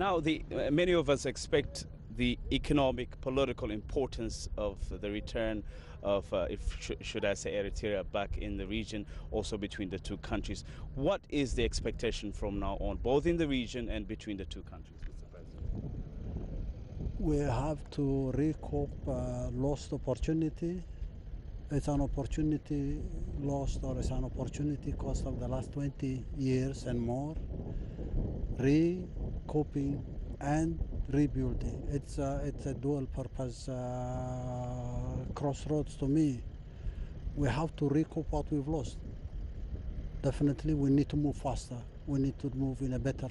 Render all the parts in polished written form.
Now, many of us expect the economic, political importance of the return of, should I say, Eritrea back in the region, also between the two countries. What is the expectation from now on, both in the region and between the two countries, Mr. President? We have to recoup lost opportunity. It's an opportunity lost, or it's an opportunity cost of the last 20 years and more. Recouping and rebuilding. It's a dual purpose crossroads to me. We have to recoup what we've lost. Definitely we need to move faster. We need to move in a better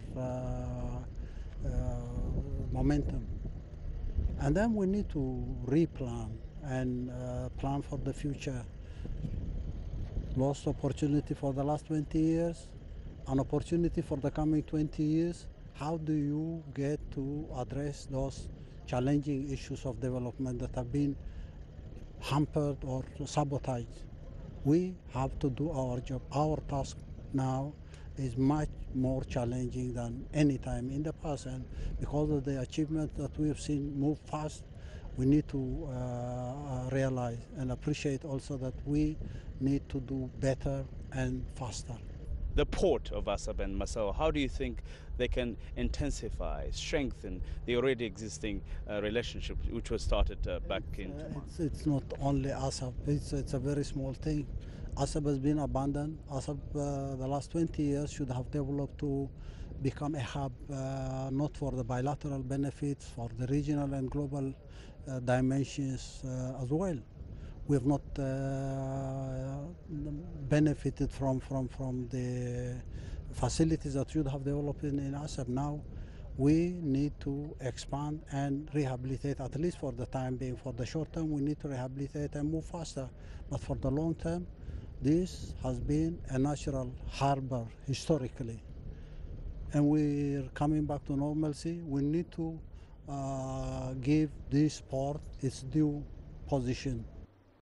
momentum. And then we need to replan and plan for the future. Lost opportunity for the last 20 years, an opportunity for the coming 20 years. How do you get to address those challenging issues of development that have been hampered or sabotaged? We have to do our job. Our task now is much more challenging than any time in the past, and because of the achievements that we have seen move fast, we need to realize and appreciate also that we need to do better and faster. The port of Asab and Massawa, how do you think they can intensify, strengthen the already existing relationship which was started back in 2000? It's not only Asab, it's a very small thing. Asab has been abandoned. Asab, the last 20 years, should have developed to become a hub, not for the bilateral benefits, for the regional and global dimensions as well. We have not benefited from the facilities that should have developed in Asab. Now we need to expand and rehabilitate, at least for the time being. For the short term, we need to rehabilitate and move faster. But for the long term, this has been a natural harbor historically. And we're coming back to normalcy. We need to give this port its due position.